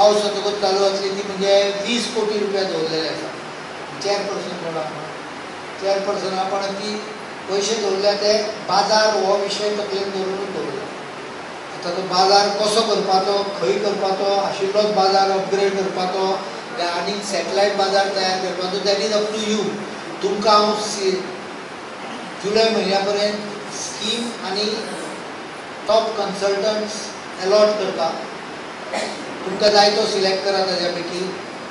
पावस सतत चालू असली ती म्हणजे 20 कोटी रुपया दवरलेले आसा. 4% म्हणा 4% आपण ती पैसे दवरल्या ते बाजार हो विशय तकलेन दवरूनच दवरला. आता तो बाजार कसो करपाचो, खंय करपाचो, आशिल्लोच बाजार अपग्रेड करपाचो, आनी सॅटेलायट बाजार तयार करपाचो, that is up to you. तुमकां हांव जुलय म्हयन्या पर्यंत स्कीम आनी टॉप कन्सल्टंट्स अलॉट करता. तुमकां जाय तो सिलेक्ट करा. ताज्या पैकी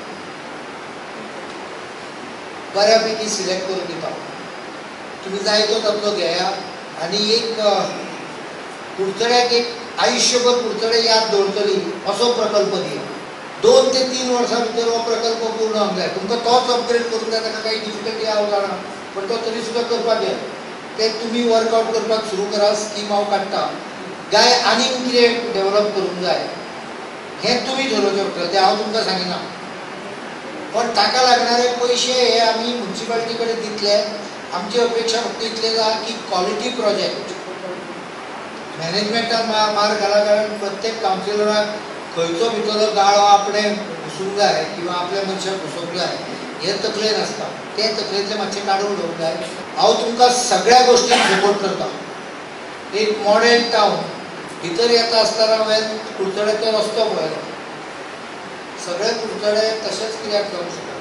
बऱ्यापैकी सिलेक्ट करून दिता. तुम्ही जाय तो तातलो घेया आनी एक कुडचड्याक एक आयुष्यभर कुडचडे याद दवरतली असो प्रकल्प दिया. 2 ते 3 वर्सां भितर हो प्रकल्प पूर्ण जावंक जाय. तुमकां तोच अपग्रेड करूंक जाय, ताका काही डिफिकल्टी हांव जाणा, पण तो तरी सुद्दां करपाक जाय. ते तुमी वर्कआउट करपाक सुरू करा. स्कीम हांव काडटा. गाय आनीक कितें डेव्हलप करूंक जाय हें तुमी ठरोवचें पडटलें. तें हांव तुमकां सांगिना. पण ताका लागणारे पयशे हे आमी म्युन्सिपालिटी कडेन दितले. आमची अपेक्षा फक्त इतलें आसा की क्वॉलिटी प्रोजेक्ट मॅनेजमेंटान मार घाला, कारण प्रत्येक कावन्सिलराक खंयचो भितरलो गाळो आपणें घुसूंक जाय किंवा आपल्या मनशाक घुसोवंक जाय हें तकलेन आसता. तें तकलेंतलें मातशें काडून उडोवंक जाय. हांव तुमकां सगळ्या गोश्टींक सपोर्ट करता. एक मॉडेल टावन भितर येता आसतना हांवें कुडचड्याचो रस्तो पळयलो. सगळे कुडचडे तशेंच कित्याक जावंक शकना?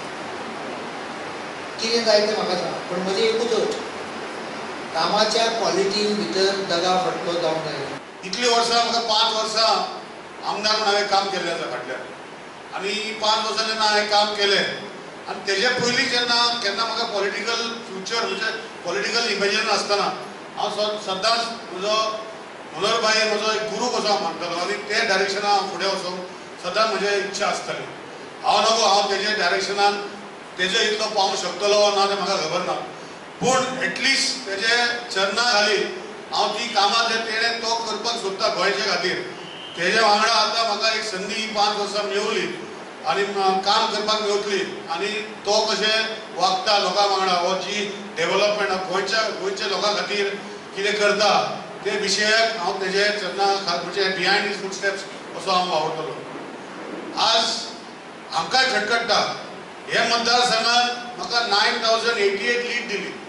कितें जाय तें म्हाका सांग. पण म्हजी एकूच अट, कामाच्या क्वॉलिटीन भितर दगा फटको जावंक जायना. इतली वर्सां म्हाका 5 वर्सां आमदार म्हणून हांवें काम केल्लें आसा फाटल्यान. आनी 5 वर्सां जेन्ना हांवें काम केलें आनी तेजे पयलीं जेन्ना केन्ना म्हाका पॉलिटिकल फ्युचर म्हणजे पॉलिटिकल इमेजिन आसतना हांव सदांच म्हजो मनोहरभाई म्हजो एक गुरू कसो हांव मानतालो आनी ते डायरेक्शनान हांव फुडें वचूंक सदां म्हजी इच्छा आसताली. हांव तेजे डायरेक्शनान तेजे इतलो पावूंक शकतलो ना तें म्हाका खबर ना, पूण एटलिस्ट तेजे चरणा खाली हांव ती कामां जे तेणें तो करपाक सोदता गोंयचे खातीर तेजे वांगडा आतां म्हाका एक संदी 5 वर्सां मेवली आनी काम करपाक मेवतली. आनी तो कशें वागता लोकां वांगडा, हो जी डेव्हलपमेंट गोंयच्या लोकां खातीर कितें करता ते विशयाक हांव तेजे चरणा म्हणजे बिहायंड हिज फुटस्टेप्स असो हांव वावरतलो. आज आमकांय खटखट्टा हे मतदारसंघात म्हाका 9088 लीड दिली.